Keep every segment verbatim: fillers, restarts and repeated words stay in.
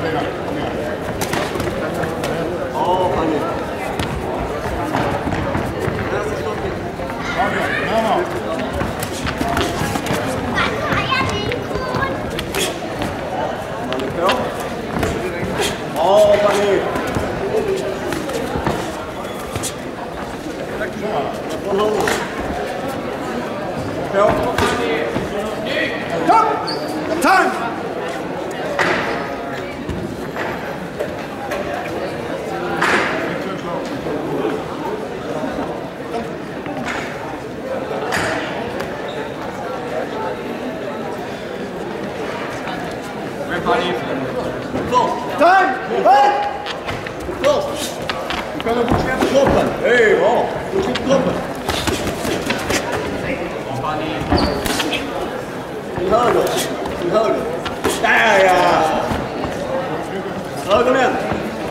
Åh, Pannie. Åh, Pannie. Ja. Kom! Tang! Tang! Hej! Du kan ha boxningen på kroppen. Hej, bra. Boxningen på kroppen. Till höger. Till höger. Där ja! Höger igen.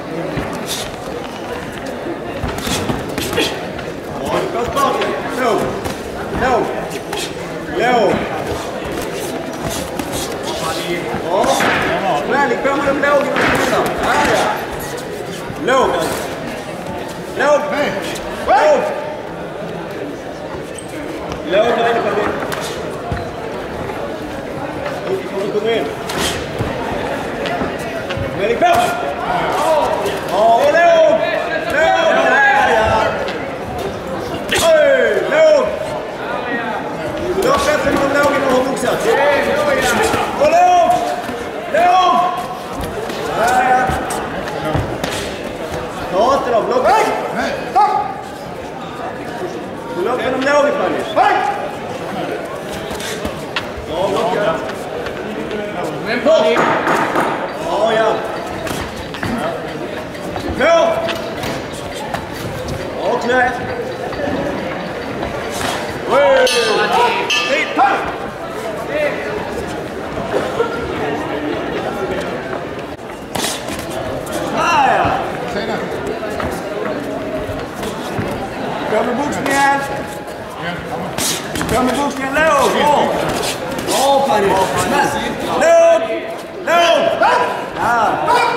Bra, du kan starta. Låg. Låg. Låg. Bra. Vänlig på med de låg. Där ja. Låg. Låg. Låg. Låg där inne på mig. Kom in. Vänlig på. Ja, låg. Låg. Där ja. Oj, låg. Du har fett med de låg innan du har boxat. Och låg. Låg. Där ja. Ta inte dem. Låg. Nej. Stopp. Du låg genom låg i Pannie. Hej! Ja, låg. Men på! Ja, ja. På! Och knä. Oj! Hit! Hej! Här ja! Kom med boxningen! Kom med boxningen låg! Bra! Bra Pannie! Låg! Låg! Ja!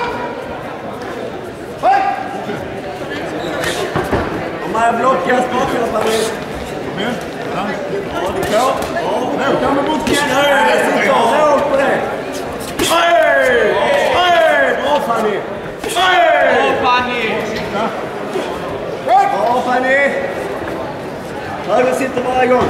Om jag blockar spakarna Pannie! Ja, det är på! Kom med boxningen! Låg på det! Oj! Oj! Bra Pannie! Oj! Bra Pannie! Bra Pannie! Höger sitter varje gång.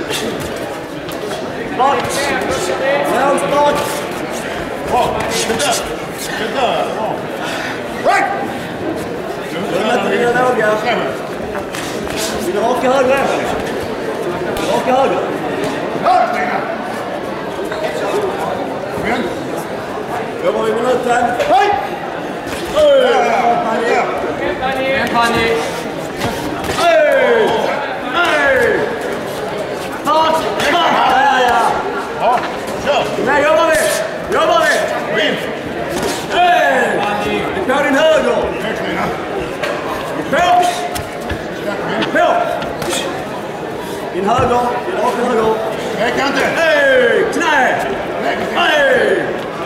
Start! Låg start! Bra! Titta! Titta! Bra! Du är inte dina låga. Vill du raka höger? Raka höger. Jobbar vi minuten. Hej! Bra Pannie! En Pannie! Hej! Hej! Start! Start! Där ja! Ja, kör! Nej, jobbar vi! Jobbar vi! Vinn! Hej! Det är på din höger! Det är på! Det är på! Din höger! Din raka höger! Jag kan inte! Hej! Knä! Hej!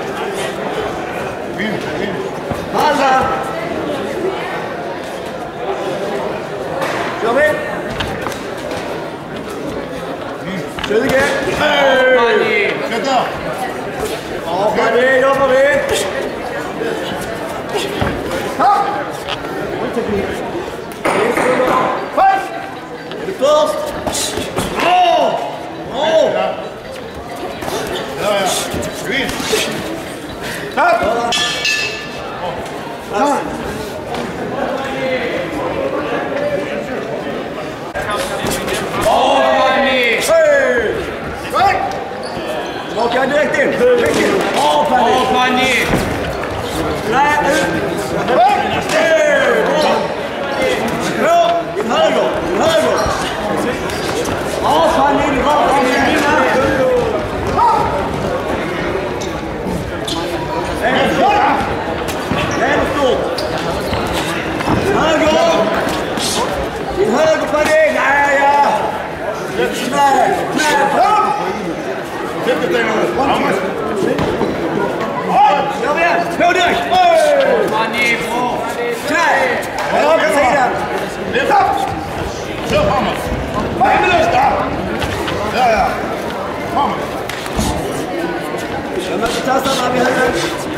Vinn! Vinn! Halva! Kör vi! tjugo! Hej! Sätta! Ja, Pannie, jobbar vi! Ha! Först! Är du först? Bra! Bra! Ja, ja. Vinn! Tack! Tack! Raka direkt in! Direkt in! Bra Pannie! Bra Pannie! Nej, ut! Bra! Bra! Din höger! Din höger! Bra Pannie! Bra Pannie! Det är stort! Höger! Din höger Pannie! Nej, ja! Nej! Nej! Fram! Sätt dig ner! Gå direkt! Pannie, bra! Knä! Upp på sidan! Lyft upp! Kör framåt! Fem minuter! Ja, ja. Framåt! Jag möter tassarna vid huvudet.